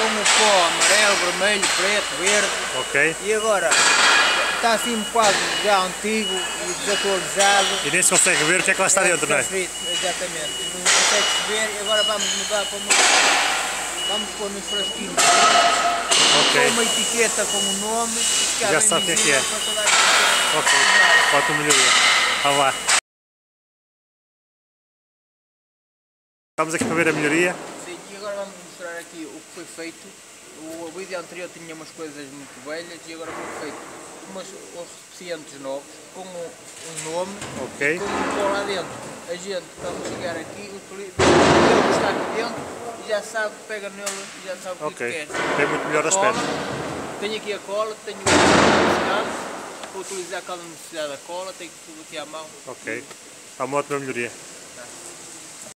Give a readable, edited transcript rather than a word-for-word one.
o pó amarelo, vermelho, preto, verde. Ok. E agora está assim um quadro já antigo e desatualizado. E nem se consegue ver o que é que lá está dentro, não é? Exatamente. Não consegue-se ver e agora vamos mudar para uma... Vamos pôr nos frasquinhos. Ok. Com uma etiqueta com o nome. Já sabe o que é que é. Ok. Ótima melhoria. Vamos lá. Vamos aqui para ver a melhoria. Sim, e agora vamos mostrar aqui o que foi feito. O vídeo anterior tinha umas coisas muito velhas e agora foi feito uns recipientes novos com um nome, Ok. com um pó lá dentro. A gente, quando chegar aqui, utiliza o que está aqui dentro e já sabe, pega nele e já sabe o que quer. Tem muito melhor aspecto. Tenho aqui a cola, tenho o para utilizar cada necessidade da cola, tenho tudo aqui à mão. Ok. Há uma ótima melhoria.